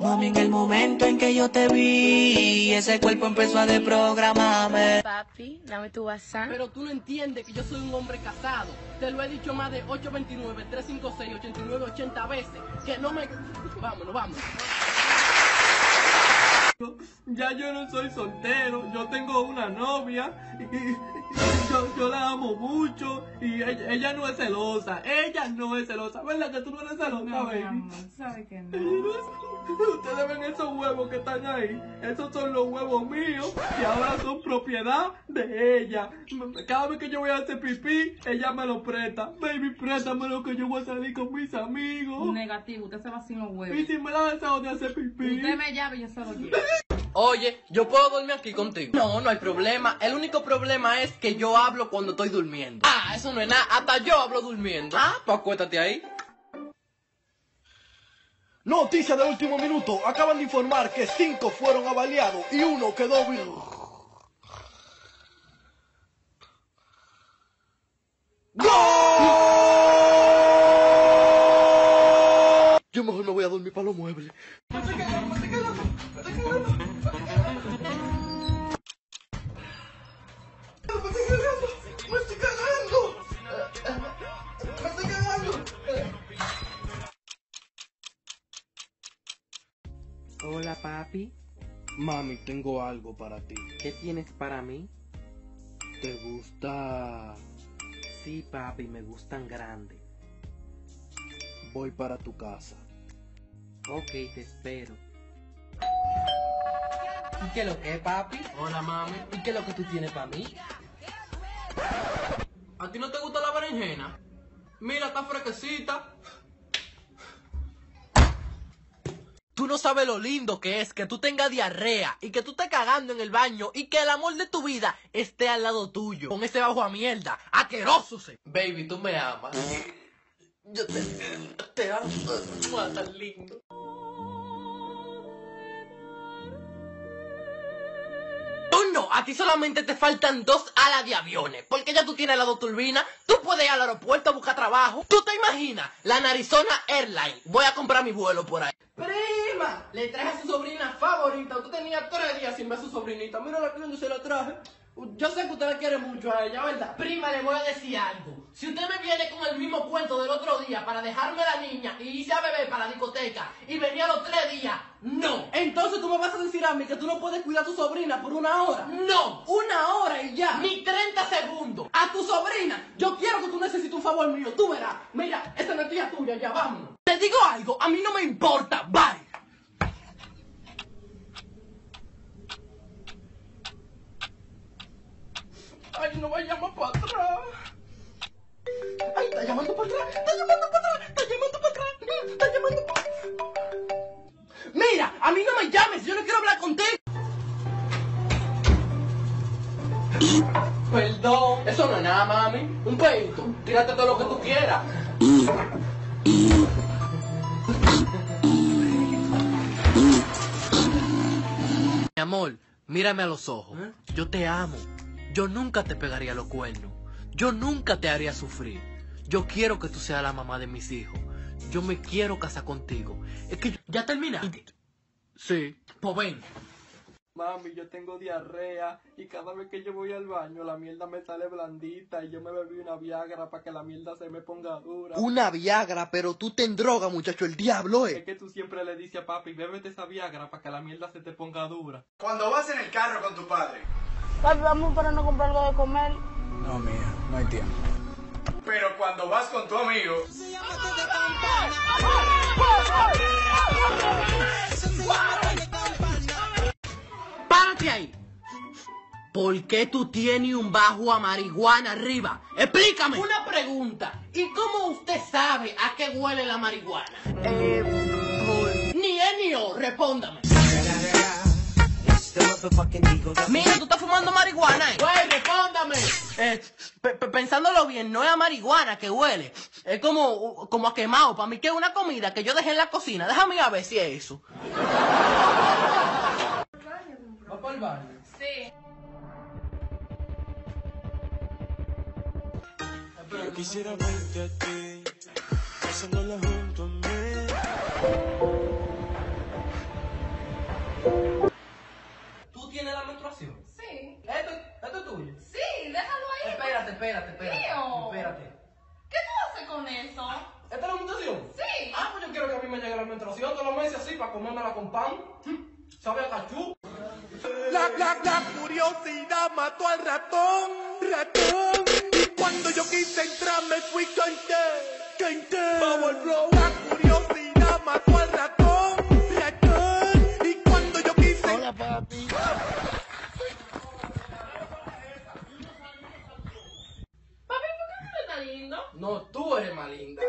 Mami, en el momento en que yo te vi, ese cuerpo empezó a desprogramarme. Papi, dame tu WhatsApp. Pero tú no entiendes que yo soy un hombre casado. Te lo he dicho más de 829-356-8980 veces. Que no me... Vámonos, vámonos. Ya yo no soy soltero, yo tengo una novia y yo la amo mucho y ella no es celosa, ¿verdad que tú no eres celosa, No, baby? mi amor, sabe que no. Ustedes ven esos huevos que están ahí, esos son los huevos míos y ahora son propiedad de ella. Cada vez que yo voy a hacer pipí, ella me lo presta. Baby, préstamelo que yo voy a salir con mis amigos. Negativo, usted se va sin los huevos. Y si me la deseo de hacer pipí. Usted me llave y yo se lo llevo. Oye, ¿yo puedo dormir aquí contigo? No, no hay problema. El único problema es que yo hablo cuando estoy durmiendo. Ah, eso no es nada. Hasta yo hablo durmiendo. Ah, pues acuéstate ahí. Noticia de último minuto. Acaban de informar que 5 fueron avaliados y 1 quedó vivo. ¡Gol! Yo mejor me voy a dormir para los muebles. Me estoy cagando. Hola, papi. Mami, tengo algo para ti. ¿Qué tienes para mí? ¿Te gusta? Sí, papi, me gustan grandes. Voy para tu casa. Ok, te espero. ¿Y qué es lo que es, papi? Hola, mami. ¿Y qué es lo que tú tienes para mí? ¿A ti no te gusta la berenjena? Mira, está fresquecita. Tú no sabes lo lindo que es que tú tengas diarrea y que tú estés cagando en el baño y que el amor de tu vida esté al lado tuyo. Con ese bajo a mierda, asqueroso. Baby, tú me amas. Yo te amo. Tan lindo. No, a ti solamente te faltan 2 alas de aviones, porque ya tú tienes la 2 turbinas, tú puedes ir al aeropuerto a buscar trabajo. ¿Tú te imaginas? La Arizona Airlines, voy a comprar mi vuelo por ahí. Prima, le traje a su sobrina favorita, usted tenía 3 días sin ver a su sobrinita, mira la que se la traje. Yo sé que usted la quiere mucho a ella, ¿verdad? Prima, le voy a decir algo. Si usted me viene con el mismo cuento del otro día para dejarme a la niña y irse a beber para la discoteca y venía los 3 días, no. Entonces tú me vas a decir a mí que tú no puedes cuidar a tu sobrina por 1 hora. No, 1 hora y ya. Ni 30 segundos. A tu sobrina, yo quiero que tú necesites un favor mío, tú verás. Mira, esa no es tía tuya, ya vámonos. Te digo algo, a mí no me importa, bye. Ay, no va a llamar para atrás. Ay, está llamando para atrás. Mira, a mí no me llames, yo no quiero hablar contigo. Perdón, eso no es nada, mami. Un pedito, tírate todo lo que tú quieras. Mi amor, mírame a los ojos. Yo te amo. Yo nunca te pegaría los cuernos. Yo nunca te haría sufrir. Yo quiero que tú seas la mamá de mis hijos. Yo me quiero casar contigo. Es que ¿ya terminaste? Sí. Pues ven. Mami, yo tengo diarrea y cada vez que yo voy al baño la mierda me sale blandita y yo me bebí una Viagra para que la mierda se me ponga dura. Una Viagra, pero tú te droga, muchacho, el diablo, Es que tú siempre le dices a papi, bébete esa Viagra para que la mierda se te ponga dura. Cuando vas en el carro con tu padre. Papi, vamos para no comprar algo de comer. No, mía, no hay tiempo. Pero cuando vas con tu amigo. ¡Párate ahí! ¿Por qué tú tienes un bajo a marihuana arriba? ¡Explícame! Una pregunta. ¿Y cómo usted sabe a qué huele la marihuana? Ni ni o, respóndame. Mira, tú estás fumando marihuana, Güey, respóndame. Pensándolo bien, no es a marihuana que huele. Es como a quemado. Para mí que es una comida que yo dejé en la cocina. Déjame ir a ver si es eso. ¿Va para el baño? Sí. Yo quisiera verte a ti, pasándola junto a mí. ¿Tú tienes la menstruación? Sí. ¿Esto es tuyo? Sí, déjalo ahí. Espérate. Mío. Espérate. ¿Qué tú haces con eso? ¿Esta es la menstruación? Sí. Ah, pues yo quiero que a mí me llegue la menstruación todos los meses así para comérmela con pan. ¿Sabe a cachú? La curiosidad mató al ratón. Y cuando yo quise entrar me fui canté. Vamos al flow. La curiosidad mató al ratón. Y cuando yo quise. Hola, papi. Papi, ¿por qué no eres tan lindo? No, tú eres más linda.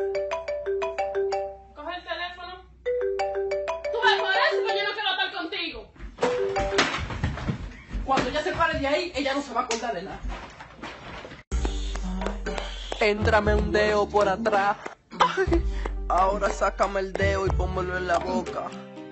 Coge el teléfono. Tú ves por eso que yo no quiero estar contigo. Cuando ella se pare de ahí, ella no se va a acordar de nada. Éntrame un dedo por atrás. Ay, ahora sácame el dedo y pónmelo en la boca.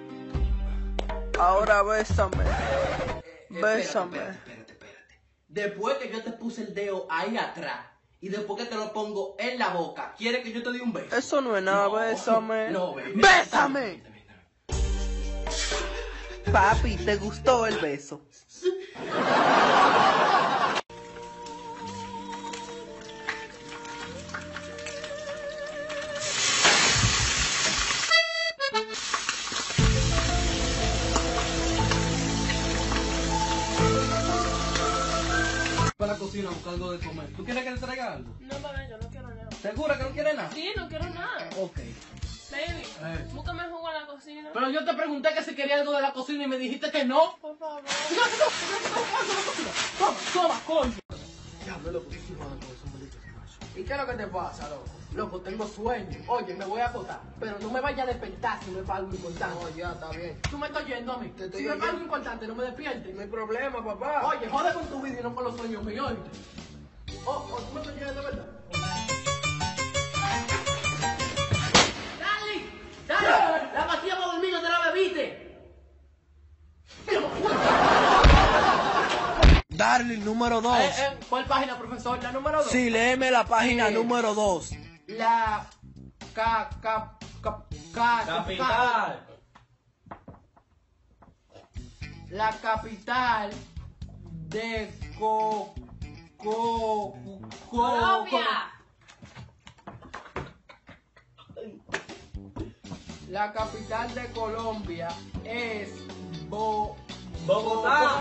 Ahora bésame. Bésame. Espérate. Después que yo te puse el dedo ahí atrás y después que te lo pongo en la boca, ¿quieres que yo te dé un beso? Eso no es nada, bésame. No, baby. ¡Bésame! Papi, ¿te gustó el beso? Para la cocina a buscar algo de comer. ¿Tú quieres que te traiga algo? No, papi, yo no quiero nada. ¿Segura que no quieres nada? Sí, no quiero nada. Ok. Baby, búscame jugo a la cocina. Pero yo te pregunté que si quería algo de la cocina y me dijiste que no. Por favor. Toma, coño. Diablo, loco, ¿qué con esos malditos machos? ¿Y qué es lo que te pasa, loco? Loco, tengo sueño. Oye, me voy a acostar. Pero no me vayas a despertar si no es para algo importante. No, ya, está bien. Tú me estás oyendo a mí. Te estoy Si no es para oyendo. algo importante, no me despiertes. No hay problema, papá. Oye, jode con tu vida y no con los sueños míos, ¿oíste? Tú me estás oyendo, ¿verdad? ¡Dale! ¡La pastilla para dormir no te la bebiste! Darling, número 2. ¿Cuál página, profesor? ¿La número 2? Sí, léeme la página número 2. La Capital. La capital de Colombia. La capital de Colombia es Bogotá.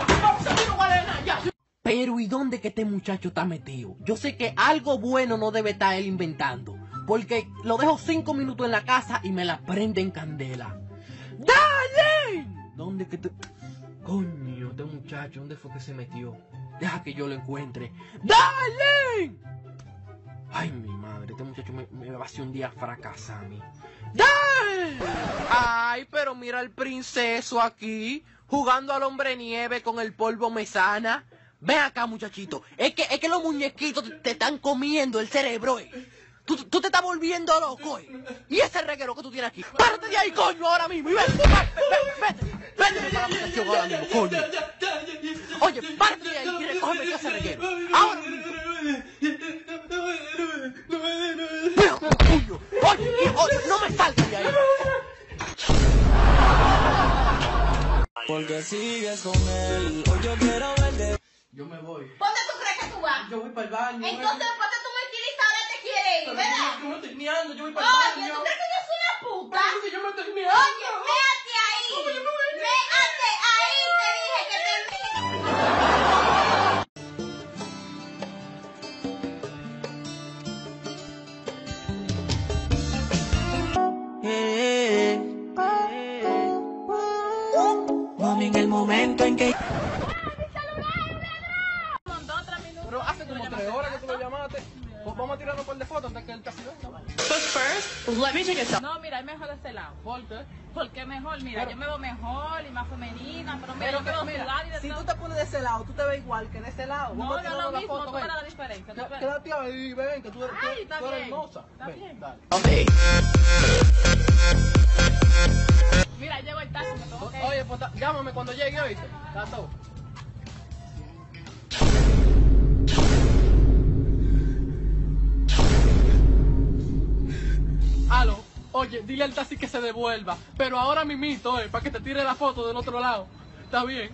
Pero ¿y dónde que este muchacho está metido? Yo sé que algo bueno no debe estar él inventando, porque lo dejo 5 minutos en la casa y me la prende en candela. ¡Dale! ¿Dónde que te...? Coño, este muchacho, ¿dónde fue que se metió? Deja que yo lo encuentre. ¡Dale! Ay, mi madre, este muchacho me va a hacer un día fracasar a mí. ¡Dale! Ay, pero mira al princeso aquí, jugando al hombre nieve con el polvo mesana. Ven acá, muchachito. Es que los muñequitos te están comiendo el cerebro, Tú te estás volviendo loco, Y ese reguero que tú tienes aquí. Párate de ahí, coño, ahora mismo. Y vete para la habitación ahora mismo, coño. Oye, párate de ahí y recógeme ese reguero. Ahora mismo. Ven acá, coño. Oye, no me salgas de ahí. Porque sigues con él, hoy yo quiero verte. Yo me voy. ¿Dónde tú crees que tú vas? Yo voy para el baño. Entonces, después de tu mentirita, ahora te quiere ir, ¿verdad? Yo me estoy miando, yo voy para el Oye, baño. ¿tú crees que yo soy una puta? Pero yo me estoy miando. Oye, méate ahí. Méate ahí, te dije que te... Mami, en el momento en que Pero hace como 3 horas que tú lo llamaste. Pues vamos a tirarnos un par de fotos antes que él casi venga. No, mira, es mejor de este lado. ¿Por qué? Porque es mejor, mira, yo me veo mejor y más femenina, pero mira, yo me veo sudada y de si todo. tú te pones de ese lado, tú te ves igual que de ese lado. No, Vamos a no es tirarnos lo la mismo, foto, tú ven. verás la diferencia. Quédate ahí, ven, que tú eres, Ay, está tú eres bien. hermosa. Está Ven, bien. dale. Mira, llegó el taxi, me tengo que ir. Oye, pues llámame cuando llegue, ¿oíste? Está todo. Aló, oye. Oye, dile al taxi que se devuelva, pero ahora mimito, para que te tire la foto del otro lado. ¿Está bien?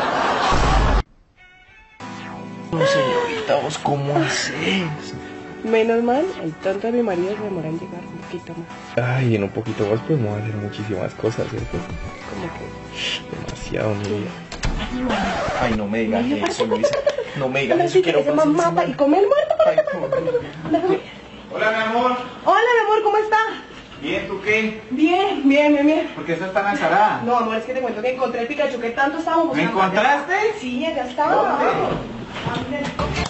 No, señorita, ¿vos cómo haces? Menos mal, el tonto de mi marido se demora en llegar un poquito más. Ay, en un poquito más podemos hacer muchísimas cosas, ¿cierto? ¿Cómo que? Demasiado, mi vida. Ay, no me digas eso, Luisa. No me digas eso, Sí, quiero que se mata y come el muerto. Hola, mi amor. Hola, mi amor, ¿cómo está? Bien, ¿tú qué? Bien. ¿Por qué estás tan azarada? No, amor, es que te cuento que encontré el Pikachu que tanto estábamos ¿Me buscando. encontraste? Sí, ya estaba. ¿Dónde? Ah, mira.